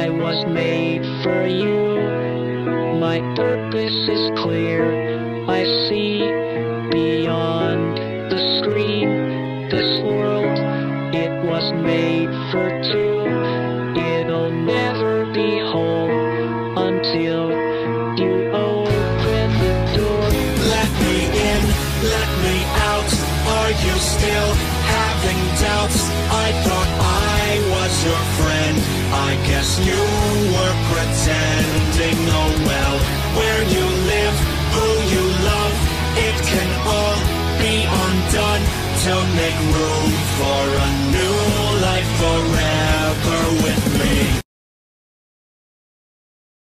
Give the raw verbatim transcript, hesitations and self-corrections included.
I was made for you. My purpose is clear. I see beyond the screen. This world, it was made for two. It'll never be whole until you open the door. Let me in, let me out. Are you still having doubts? I thought I was your friend. I guess you were pretending. Oh well, where you live